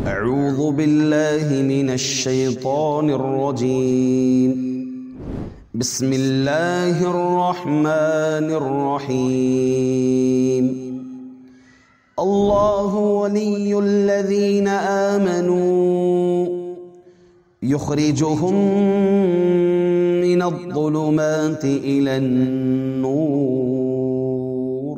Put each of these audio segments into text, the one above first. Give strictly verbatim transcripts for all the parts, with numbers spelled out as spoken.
أعوذ بالله من الشيطان الرجيم بسم الله الرحمن الرحيم الله ولي الذين آمنوا يخرجهم من الظلمات إلى النور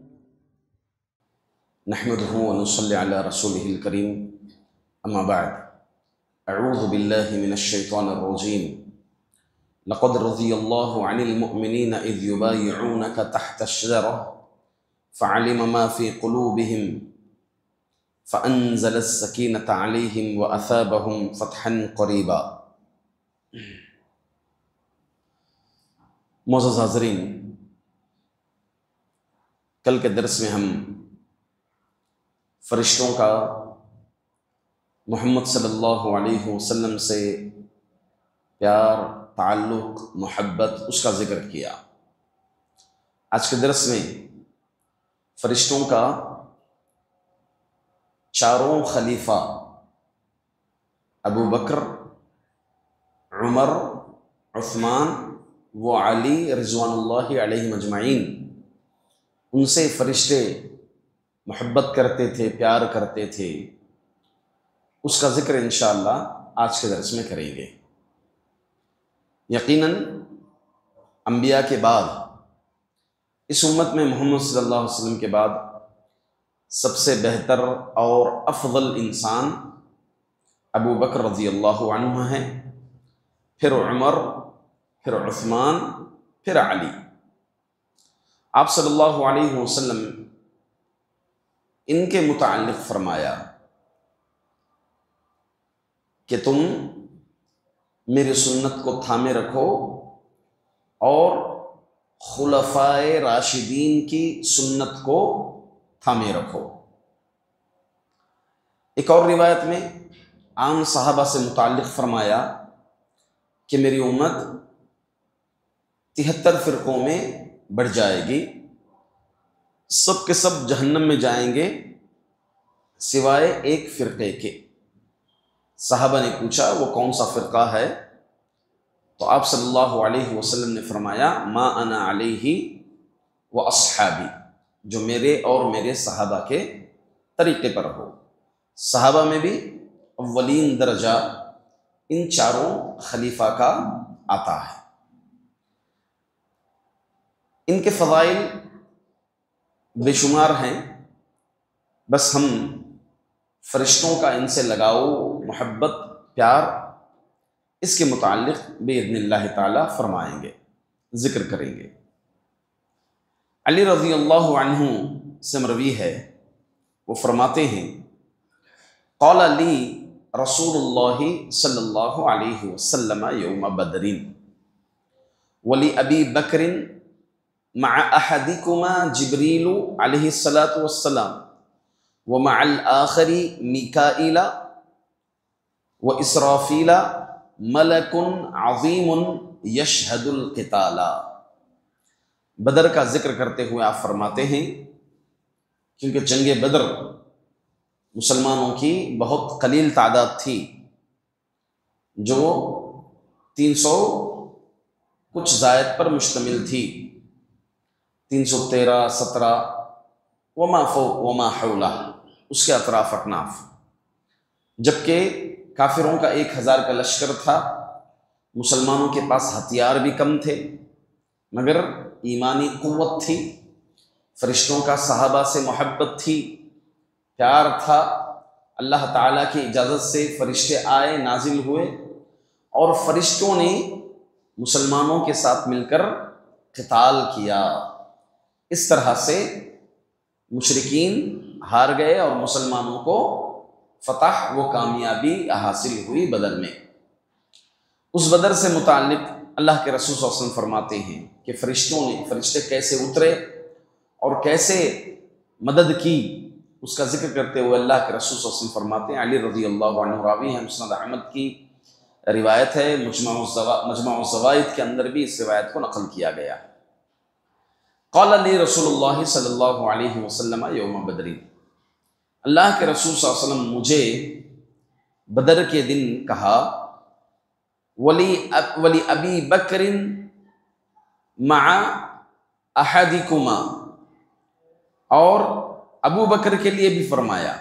نحمده ونصلي على رسوله الكريم أما بعد أعوذ بالله من الشيطان الرجيم لقد رضي الله عن المؤمنين إذ يبايعونك تحت الشجرة فعلم ما في قلوبهم فأنزل السكينة عليهم وأثابهم فتحا قريبا۔ معزز حاضرین، کل کے درس میں ہم فرشتوں کا محمد صلی اللہ علیہ وسلم سے پیار، تعلق، محبت، اس کا ذکر کیا۔ آج کے درس میں فرشتوں کا چاروں خلیفہ ابو بکر، عمر، عثمان و علی رضوان اللہ علیہ مجمعین، ان سے فرشتے محبت کرتے تھے، پیار کرتے تھے، اس کا ذکر انشاءاللہ آج کے درس میں کریں گے۔ یقیناً انبیاء کے بعد اس امت میں محمد صلی اللہ علیہ وسلم کے بعد سب سے بہتر اور افضل انسان ابو بکر رضی اللہ عنہ ہیں، پھر عمر، پھر عثمان، پھر علی۔ آپ صلی اللہ علیہ وسلم ان کے متعلق فرمایا کہ تم میری سنت کو تھامے رکھو اور خلفائے راشدین کی سنت کو تھامے رکھو۔ ایک اور روایت میں عام صحابہ سے متعلق فرمایا کہ میری امت تہتر فرقوں میں بڑھ جائے گی، سب کے سب جہنم میں جائیں گے سوائے ایک فرقے کے۔ صحابہ نے پوچھا وہ کون سا فرقہ ہے؟ تو آپ صلی اللہ علیہ وسلم نے فرمایا ما انا علیہ و اصحابی، جو میرے اور میرے صحابہ کے طریقے پر ہو۔ صحابہ میں بھی اولین درجہ ان چاروں خلیفہ کا آتا ہے۔ ان کے فضائل بے شمار ہیں، بس ہم فرشتوں کا ان سے لگاؤ، محبت، پیار، اس کے متعلق باذن اللہ تعالی فرمائیں گے، ذکر کریں گے۔ علی رضی اللہ عنہ سے مروی ہے، وہ فرماتے ہیں قال لی رسول اللہ صلی اللہ علیہ وسلم یوم بدر ولی ابی بکر مع احدکما جبریل علیہ الصلاۃ والسلام ومع الآخر میکائیل واسرافیل ملک عظیم یشہد القتال۔ بدر کا ذکر کرتے ہوئے آپ فرماتے ہیں کیونکہ جنگ بدر مسلمانوں کی بہت قلیل تعداد تھی، جو تین سو کچھ زائد پر مشتمل تھی، تین سو تیرہ، سترہ وما فوق وما حولہ، اس کے اطراف اکناف، جبکہ کافروں کا ایک ہزار کا لشکر تھا۔ مسلمانوں کے پاس ہتھیار بھی کم تھے، مگر ایمانی قوت تھی، فرشتوں کا صحابہ سے محبت تھی، پیار تھا۔ اللہ تعالیٰ کی اجازت سے فرشتے آئے، نازل ہوئے، اور فرشتوں نے مسلمانوں کے ساتھ مل کر قتال کیا۔ اس طرح سے مشرکین ہار گئے اور مسلمانوں کو فتح و کامیابی حاصل ہوئی بدر میں۔ اس بدر سے متعلق اللہ کے رسول صلی اللہ علیہ وسلم فرماتے ہیں کہ فرشتوں نے فرشتے کیسے اترے اور کیسے مدد کی، اس کا ذکر کرتے ہوئے اللہ کے رسول صلی اللہ علیہ وسلم فرماتے ہیں، علی رضی اللہ عنہ راوی ہیں، مسند احمد کی روایت ہے، مجمع مجمع الزوائد کے اندر بھی اس روایت کو نقل کیا گیا۔ قال لی رسول اللہ صلی اللہ علیہ وسلم یوم بدر، اللہ کے رسول صلی اللہ علیہ وسلم مجھے بدر کے دن کہا ولی ولی ابی بکر مع احدکما، اور ابو بکر کے لیے بھی فرمایا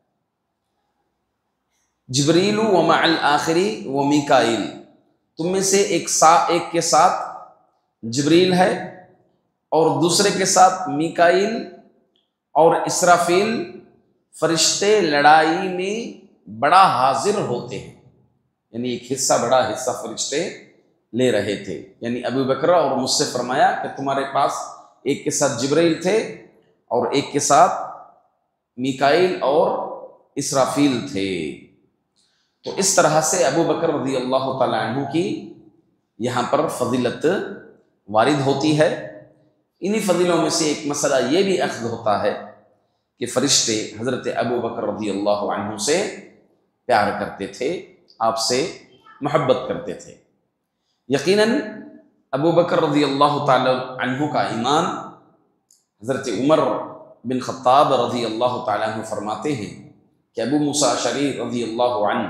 جبریل و مع الآخری و میکائیل، تم میں سے ایک سا ایک کے ساتھ جبریل ہے اور دوسرے کے ساتھ میکائیل اور اسرافیل، فرشتے لڑائی میں بڑا حاضر ہوتے ہیں، یعنی ایک حصہ بڑا حصہ فرشتے لے رہے تھے، یعنی ابو بکر اور مجھ سے فرمایا کہ تمہارے پاس ایک کے ساتھ جبرائیل تھے اور ایک کے ساتھ میکائیل اور اسرافیل تھے۔ تو اس طرح سے ابو بکر رضی اللہ تعالیٰ عنہ کی یہاں پر فضیلت وارد ہوتی ہے۔ انہی فضیلوں میں سے ایک مسئلہ یہ بھی اخذ ہوتا ہے کہ فرشتے حضرت ابو بکر رضی اللہ عنہ سے پیار کرتے تھے، آپ سے محبت کرتے تھے۔ یقیناً ابو بکر رضی اللہ تعالی عنہ کا ایمان، حضرت عمر بن خطاب رضی اللہ تعالی عنہ فرماتے ہیں کہ ابو موسیٰ اشعری رضی اللہ عنہ،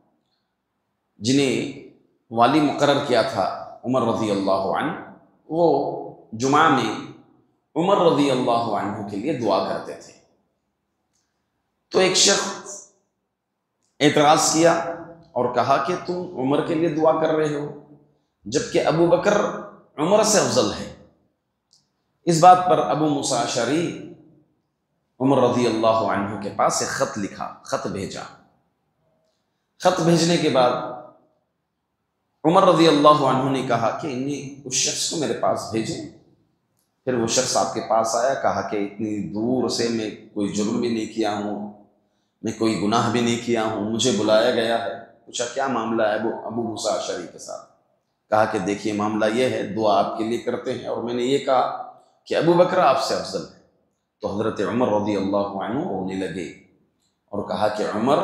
جنہیں والی مقرر کیا تھا عمر رضی اللہ عنہ، وہ جمعہ میں عمر رضی اللہ عنہ کے لیے دعا کرتے تھے۔ تو ایک شخص اعتراض کیا اور کہا کہ تم عمر کے لیے دعا کر رہے ہو جبکہ ابو بکر عمر سے افضل ہے۔ اس بات پر ابو موسیٰ اشعری عمر رضی اللہ عنہ کے پاس ایک خط لکھا، خط بھیجا۔ خط بھیجنے کے بعد عمر رضی اللہ عنہ نے کہا کہ انہیں اس شخص کو میرے پاس بھیجیں۔ پھر وہ شخص آپ کے پاس آیا، کہا کہ اتنی دور سے میں کوئی جرم بھی نہیں کیا ہوں، میں کوئی گناہ بھی نہیں کیا ہوں، مجھے بلایا گیا ہے۔ پوچھا کیا معاملہ ہے ابو ابو موسیٰ اشعری کے ساتھ؟ کہا کہ دیکھیے معاملہ یہ ہے، دعا آپ کے لیے کرتے ہیں اور میں نے یہ کہا کہ ابو بکر آپ سے افضل ہے۔ تو حضرت عمر رضی اللہ عنہ رونے لگے اور کہا کہ عمر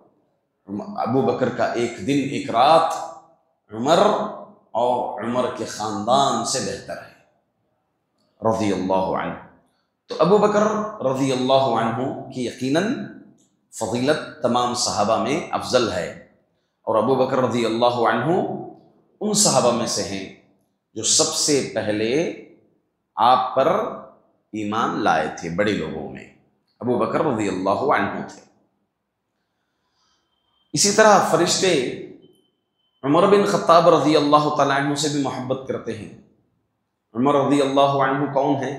ابو بکر کا ایک دن ایک رات عمر اور عمر کے خاندان سے بہتر ہے رضی اللہ عنہ۔ تو ابو بکر رضی اللہ عنہ کی یقیناً فضیلت تمام صحابہ میں افضل ہے، اور ابو بکر رضی اللہ عنہ ان صحابہ میں سے ہیں جو سب سے پہلے آپ پر ایمان لائے تھے، بڑے لوگوں میں ابو بکر رضی اللہ عنہ تھے۔ اسی طرح فرشتے عمر بن خطاب رضی اللہ تعالیٰ عنہ سے بھی محبت کرتے ہیں۔ عمر رضی اللہ عنہ کون ہیں؟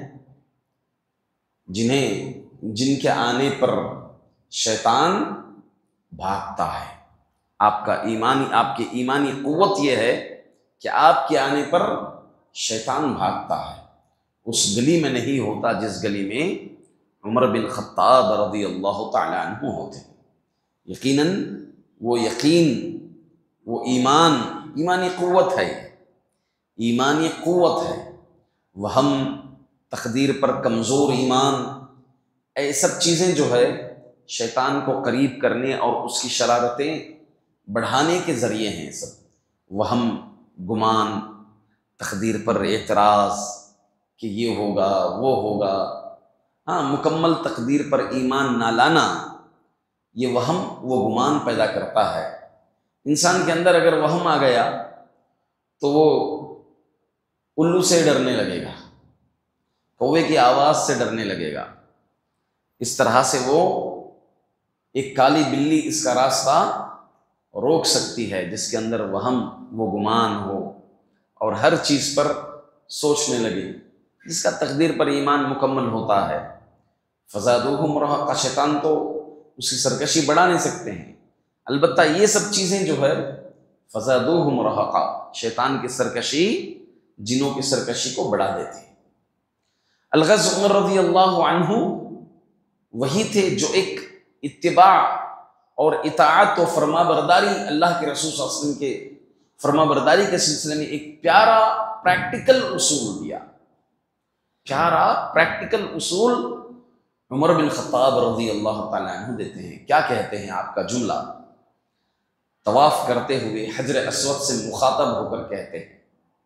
جنہیں جن کے آنے پر شیطان بھاگتا ہے۔ آپ کا ایمانی آپ کی ایمانی قوت یہ ہے کہ آپ کے آنے پر شیطان بھاگتا ہے، اس گلی میں نہیں ہوتا جس گلی میں عمر بن خطاب رضی اللہ تعالیٰ عنہ ہوتے ہیں۔ یقیناً وہ یقین، وہ ایمان، ایمانی قوت ہے، ایمانی قوت ہے۔ وہ ہم تقدیر پر کمزور ایمان، اے سب چیزیں جو ہے شیطان کو قریب کرنے اور اس کی شرارتیں بڑھانے کے ذریعے ہیں سب۔ وہ ہم گمان، تقدیر پر اعتراض کہ یہ ہوگا وہ ہوگا، ہاں مکمل تقدیر پر ایمان نہ لانا، یہ وہم وہ گمان پیدا کرتا ہے۔ انسان کے اندر اگر وہم آ گیا تو وہ الو سے ڈرنے لگے گا، کوے کی آواز سے ڈرنے لگے گا۔ اس طرح سے وہ ایک کالی بلی اس کا راستہ روک سکتی ہے جس کے اندر وہم، وہ گمان ہو اور ہر چیز پر سوچنے لگے، جس کا تقدیر پر ایمان مکمل ہوتا ہے۔ فزادوہم رہقا، شیطان تو اس کی سرکشی بڑھا نہیں سکتے ہیں، البتہ یہ سب چیزیں جو ہے فزادوہم رہقا، شیطان کی سرکشی، جنوں کی سرکشی کو بڑھا دیتی ہے۔ الغز عمر رضی اللہ عنہ وہی تھے جو ایک اتباع اور اطاعت و فرما برداری، اللہ کے رسول صلی اللہ علیہ وسلم کے فرما برداری کے سلسلے میں ایک پیارا پریکٹیکل اصول دیا، پیارا پریکٹیکل اصول عمر بن خطاب رضی اللہ تعالیٰ عنہ دیتے ہیں۔ کیا کہتے ہیں؟ آپ کا جملہ طواف کرتے ہوئے حجر اسود سے مخاطب ہو کر کہتے ہیں،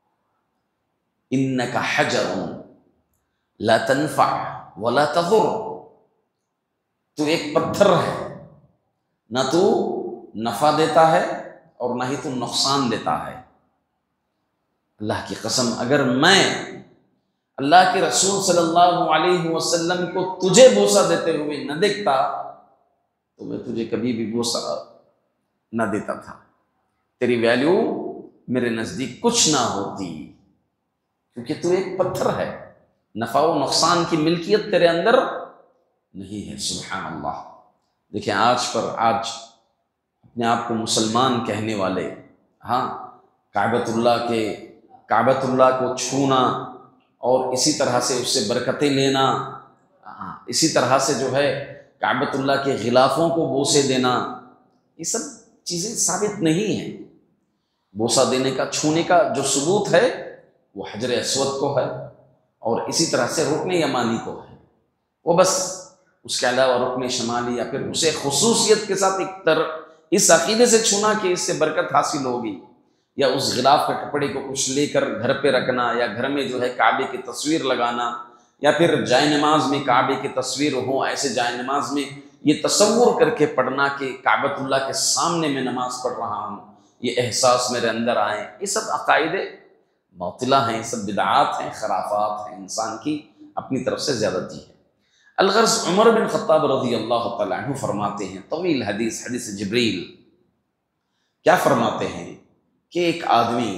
انک حجر لا تنفع ولا تضر، تو ایک پتھر ہے، نہ تو نفع دیتا ہے اور نہ ہی تو نقصان دیتا ہے۔ اللہ کی قسم، اگر میں اللہ کے رسول صلی اللہ علیہ وسلم کو تجھے بوسہ دیتے ہوئے نہ دیکھتا تو میں تجھے کبھی بھی بوسہ نہ دیتا تھا، تیری ویلیو میرے نزدیک کچھ نہ ہوتی، کیونکہ تو ایک پتھر ہے، نفع و نقصان کی ملکیت تیرے اندر نہیں ہے۔ سبحان اللہ۔ دیکھیں آج پر آج اپنے آپ کو مسلمان کہنے والے، ہاں کعبۃ اللہ کے کعبۃ اللہ کو چھونا اور اسی طرح سے اس سے برکتیں لینا، ہاں اسی طرح سے جو ہے کعبۃ اللہ کے غلافوں کو بوسے دینا، یہ سب چیزیں ثابت نہیں ہیں۔ بوسہ دینے کا، چھونے کا جو ثبوت ہے وہ حجر اسود کو ہے اور اسی طرح سے رکن یمانی کو ہے، وہ بس اس کے علاوہ رکن شمالی یا پھر اسے خصوصیت کے ساتھ ایک تر اس عقیدے سے چھونا کہ اس سے برکت حاصل ہوگی، یا اس غلاف کے کپڑے کو کچھ لے کر گھر پہ رکھنا، یا گھر میں جو ہے کعبے کی تصویر لگانا، یا پھر جائے نماز میں کعبے کی تصویر ہو، ایسے جائے نماز میں یہ تصور کر کے پڑھنا کہ کعبۃ اللہ کے سامنے میں نماز پڑھ رہا ہوں، یہ احساس میرے اندر آئے، یہ سب عقائد باطلہ ہیں، یہ سب بدعات ہیں، خرافات ہیں، انسان کی اپنی طرف سے زیادتی ہے۔ الغرض عمر بن خطاب رضی اللہ تعالیٰ عنہ فرماتے ہیں، طویل حدیث، حدیث جبریل، کیا فرماتے ہیں کہ ایک آدمی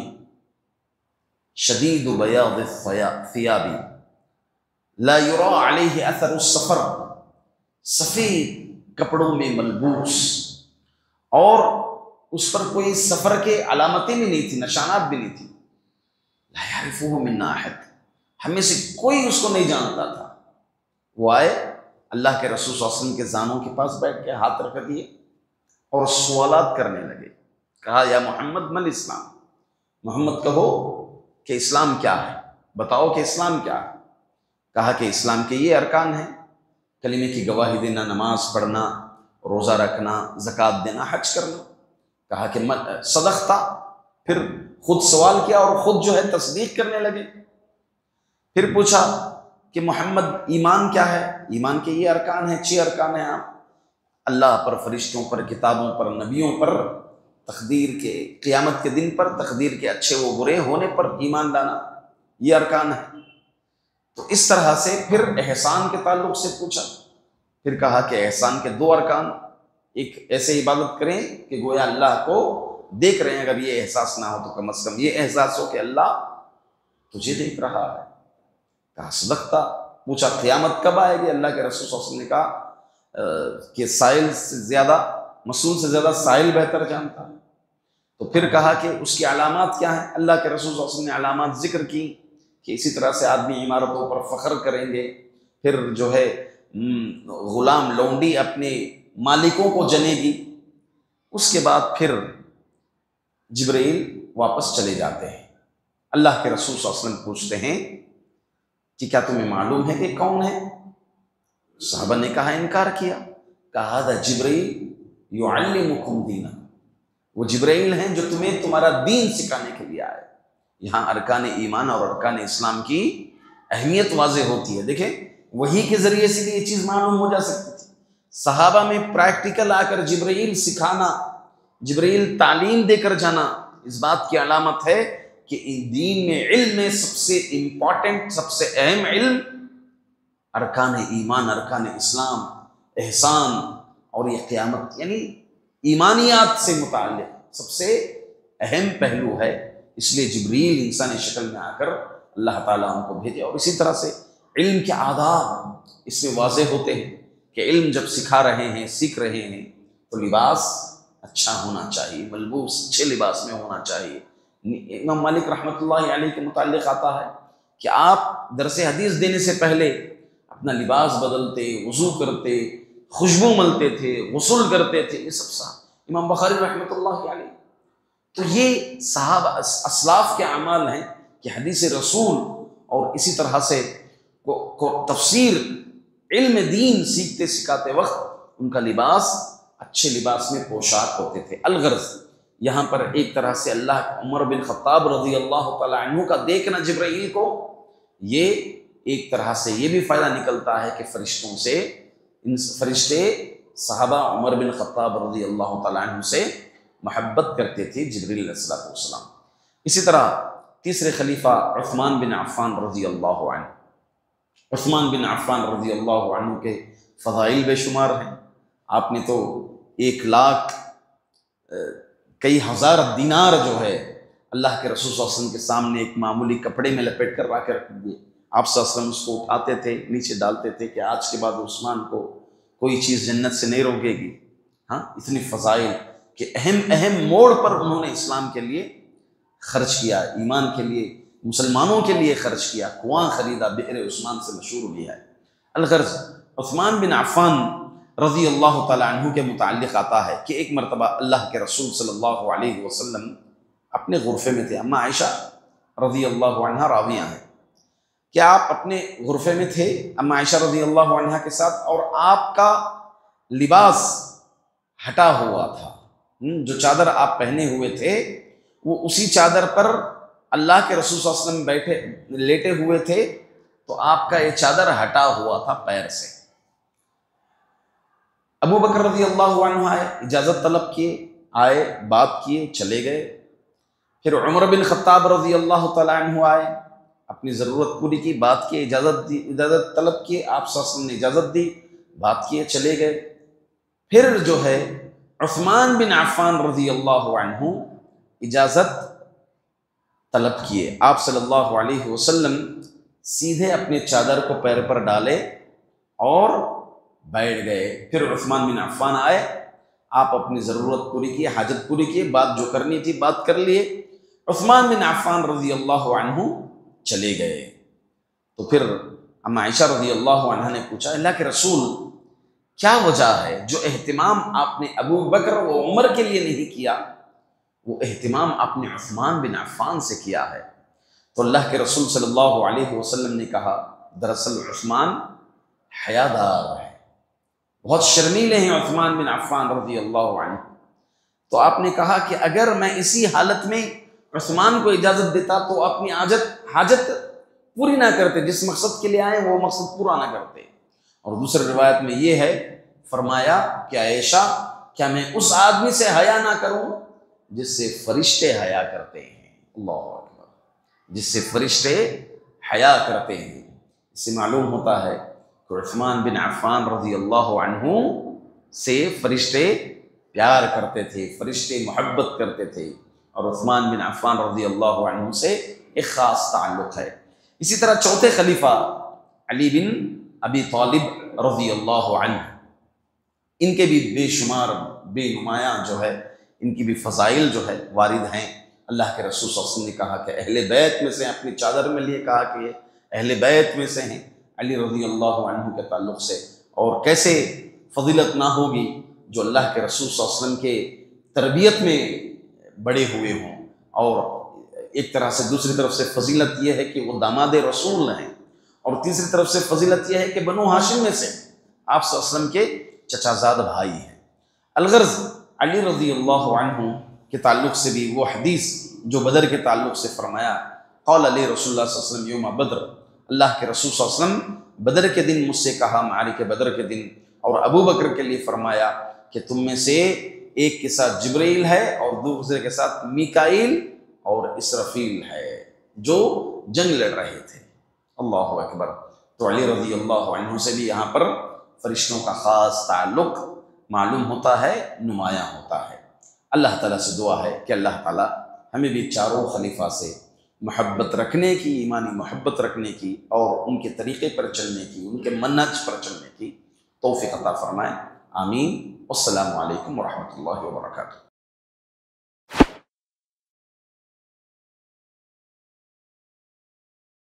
شدید بیاض الثیاب لا یری علیہ اثر السفر، سفید کپڑوں میں ملبوس، اور اس پر کوئی سفر کے علامتیں بھی نہیں تھی، نشانات بھی نہیں تھی، لا یعرفہ منا احد، ہمیں سے کوئی اس کو نہیں جانتا تھا۔ وہ آئے اللہ کے رسول صلی اللہ علیہ وسلم کے زانوں کے پاس بیٹھ کے ہاتھ رکھ دیے اور سوالات کرنے لگے، کہا یا محمد مل اسلام، محمد کہو کہ اسلام کیا ہے، بتاؤ کہ اسلام کیا ہے۔ کہا کہ اسلام کے یہ ارکان ہیں، کلمے کی گواہی دینا، نماز پڑھنا، روزہ رکھنا، زکوٰۃ دینا، حج کرنا۔ کہا کہ صدقتا، پھر خود سوال کیا اور خود جو ہے تصدیق کرنے لگے۔ پھر پوچھا کہ محمد ایمان کیا ہے، ایمان کے یہ ارکان ہیں، چھ ارکان ہیں، آپ اللہ پر، فرشتوں پر، کتابوں پر، نبیوں پر، تقدیر کے، قیامت کے دن پر، تقدیر کے اچھے و برے ہونے پر ایمان لانا، یہ ارکان ہے۔ تو اس طرح سے پھر احسان کے تعلق سے پوچھا، پھر کہا کہ احسان کے دو ارکان، ایک ایسے عبادت کریں کہ گویا اللہ کو دیکھ رہے ہیں، اگر یہ احساس نہ ہو تو کم از کم یہ احساس ہو کہ اللہ تجھے دیکھ رہا ہے۔ کہا صدقتا۔ پوچھا قیامت کب آئے گی، اللہ کے رسول صلی اللہ علیہ وسلم نے کہا کہ سائل سے زیادہ، مسئول سے زیادہ سائل بہتر جانتا ہے۔ تو پھر کہا کہ اس کی علامات کیا ہیں، اللہ کے رسول صلی اللہ علیہ وسلم نے علامات ذکر کی کہ اسی طرح سے آدمی عمارتوں پر فخر کریں گے، پھر جو ہے غلام لونڈی اپنے مالکوں کو جنے گی۔ اس کے بعد پھر جبرائیل واپس چلے جاتے ہیں، اللہ کے رسول صلی اللہ علیہ وسلم پوچھتے ہیں کہ کیا تمہیں معلوم ہے کہ کون ہے؟ صحابہ نے کہا، انکار کیا۔ کہا ذا جبرائیل یعلمکم دینا، وہ جبرائیل ہیں جو تمہیں تمہارا دین سکھانے کے لیے آئے۔ یہاں ارکان ایمان اور ارکان اسلام کی اہمیت واضح ہوتی ہے۔ دیکھیں وحی کے ذریعے سے بھی یہ چیز معلوم ہو جا سکتی تھی، صحابہ میں پریکٹیکل آ کر جبرائیل سکھانا، جبرائیل تعلیم دے کر جانا، اس بات کی علامت ہے کہ دین میں علم میں سب سے امپورٹنٹ، سب سے اہم علم ارکان ایمان، ارکان اسلام، احسان اور یہ قیامت، یعنی ایمانیات سے متعلق سب سے اہم پہلو ہے۔ اس لیے جبریل انسانی شکل میں آ کر اللہ تعالیٰ ان کو بھیجے، اور اسی طرح سے علم کے آداب اس میں واضح ہوتے ہیں کہ علم جب سکھا رہے ہیں، سیکھ رہے ہیں تو لباس اچھا ہونا چاہیے، ملبوس اچھے لباس میں ہونا چاہیے۔ امام مالک رحمۃ اللہ علیہ کے متعلق آتا ہے کہ آپ درس حدیث دینے سے پہلے اپنا لباس بدلتے، وضو کرتے، خوشبو ملتے تھے، غسل کرتے تھے، یہ سب صاحب امام بخاری رحمۃ اللہ علیہ۔ تو یہ صحابہ اسلاف کے اعمال ہیں کہ حدیث رسول اور اسی طرح سے کو, کو تفسیر علم دین سیکھتے سکھاتے وقت ان کا لباس اچھے لباس میں پوشاک ہوتے تھے۔ الغرض یہاں پر ایک طرح سے اللہ عمر بن خطاب رضی اللہ تعالیٰ عنہ کا دیکھنا جبرائیل کو، یہ ایک طرح سے یہ بھی فائدہ نکلتا ہے کہ فرشتوں سے، ان فرشتے صحابہ عمر بن خطاب رضی اللہ تعالیٰ عنہ سے محبت کرتے تھے جبریل علیہ الصلوۃ والسلام۔ اسی طرح تیسرے خلیفہ عثمان بن عفان رضی اللہ عنہ، عثمان بن عفان رضی اللہ عنہ کے فضائل بے شمار ہیں۔ آپ نے تو ایک لاکھ کئی ہزار دینار جو ہے اللہ کے رسول صلی اللہ علیہ وسلم کے سامنے ایک معمولی کپڑے میں لپیٹ کر رکھ رکھ دیے۔ آپ صلی اللہ علیہ وسلم اس کو اٹھاتے تھے، نیچے ڈالتے تھے کہ آج کے بعد عثمان کو کوئی چیز جنت سے نہیں روکے گی۔ ہاں، اتنی فضائل کہ اہم اہم موڑ پر انہوں نے اسلام کے لیے خرچ کیا، ایمان کے لیے، مسلمانوں کے لیے خرچ کیا۔ کنواں خریدا، بئر عثمان سے مشہور بھی ہے۔ الغرض عثمان بن عفان رضی اللہ تعالیٰ عنہ کے متعلق آتا ہے کہ ایک مرتبہ اللہ کے رسول صلی اللہ علیہ وسلم اپنے غرفے میں تھے۔ اما عائشہ رضی اللہ عنہ راویہ ہیں کہ آپ اپنے غرفے میں تھے اما عائشہ رضی اللہ عنہ کے ساتھ، اور آپ کا لباس ہٹا ہوا تھا۔ جو چادر آپ پہنے ہوئے تھے وہ اسی چادر پر اللہ کے رسول صلی اللہ علیہ وسلم بیٹھے لیٹے ہوئے تھے، تو آپ کا یہ چادر ہٹا ہوا تھا پیر سے۔ ابو بکر رضی اللہ عنہ آئے، اجازت طلب کیے، آئے، بات کیے، چلے گئے۔ پھر عمر بن خطاب رضی اللہ تعالیٰ عنہ آئے، اپنی ضرورت پوری کی، بات کی، اجازت دی، اجازت طلب کیے، آپ صلی اللہ علیہ وسلم نے اجازت دی، بات کیے، چلے گئے۔ پھر جو ہے عثمان بن عفان رضی اللہ عنہ اجازت طلب کیے، آپ صلی اللہ علیہ وسلم سیدھے اپنے چادر کو پیر پر ڈالے اور بیٹھ گئے۔ پھر عثمان بن عفان آئے، آپ اپنی ضرورت پوری کی، حاجت پوری کی، بات جو کرنی تھی بات کر لیے، عثمان بن عفان رضی اللہ عنہ چلے گئے۔ تو پھر اما عائشہ رضی اللہ عنہ نے پوچھا، اللہ کے رسول کیا وجہ ہے جو اہتمام آپ نے ابو بکر و عمر کے لیے نہیں کیا، وہ اہتمام آپ نے عثمان بن عفان سے کیا ہے؟ تو اللہ کے رسول صلی اللہ علیہ وسلم نے کہا، دراصل عثمان حیادار ہے، بہت شرمیلے ہیں عثمان بن عفان رضی اللہ عنہ۔ تو آپ نے کہا کہ اگر میں اسی حالت میں عثمان کو اجازت دیتا تو اپنی حاجت حاجت پوری نہ کرتے، جس مقصد کے لیے آئے وہ مقصد پورا نہ کرتے۔ اور دوسری روایت میں یہ ہے، فرمایا کہ عائشہ کیا میں اس آدمی سے حیا نہ کروں جس سے فرشتے حیا کرتے ہیں؟ اللہ اکبر، جس سے فرشتے حیا کرتے ہیں۔ اس سے معلوم ہوتا ہے کہ عثمان بن عفان رضی اللہ عنہ سے فرشتے پیار کرتے تھے، فرشتے محبت کرتے تھے، اور عثمان بن عفان رضی اللہ عنہ سے ایک خاص تعلق ہے۔ اسی طرح چوتھے خلیفہ علی بن ابی طالب رضی اللہ عنہ، ان کے بھی بے شمار بے نمایاں جو ہے ان کی بھی فضائل جو ہے وارد ہیں۔ اللہ کے رسول صلی اللہ علیہ وسلم نے کہا کہ اہل بیت میں سے، اپنی چادر میں لیے کہا کہ یہ اہل بیت میں سے ہیں علی رضی اللہ عنہ کے تعلق سے۔ اور کیسے فضیلت نہ ہوگی جو اللہ کے رسول صلی اللہ علیہ وسلم کے تربیت میں بڑے ہوئے ہوں، اور ایک طرح سے دوسری طرف سے فضیلت یہ ہے کہ وہ داماد رسول ہیں، اور تیسری طرف سے فضیلت یہ ہے کہ بنو ہاشم میں سے آپ صلی اللہ علیہ وسلم کے چچا زاد بھائی ہیں۔ الغرض علی رضی اللہ عنہ کے تعلق سے بھی وہ حدیث جو بدر کے تعلق سے فرمایا، قال علی رسول اللہ صلی اللہ علیہ وسلم یوم بدر، اللہ کے رسول صلی اللہ علیہ وسلم بدر کے دن مجھ سے کہا، معرکہ بدر کے دن، اور ابو بکر کے لیے فرمایا کہ تم میں سے ایک کے ساتھ جبرائیل ہے اور دوسرے کے ساتھ میکائیل اور اسرافیل ہے جو جنگ لڑ رہے تھے۔ اللہ اکبر۔ تو علی رضی اللہ عنہ سے بھی یہاں پر فرشتوں کا خاص تعلق معلوم ہوتا ہے، نمایاں ہوتا ہے۔ اللہ تعالیٰ سے دعا ہے کہ اللہ تعالیٰ ہمیں بھی چاروں خلیفہ سے محبت رکھنے کی، ایمانی محبت رکھنے کی، اور ان کے طریقے پر چلنے کی، ان کے منہج پر چلنے کی توفیق عطا فرمائے۔ آمین۔ السلام علیکم ورحمۃ اللہ وبرکاتہ۔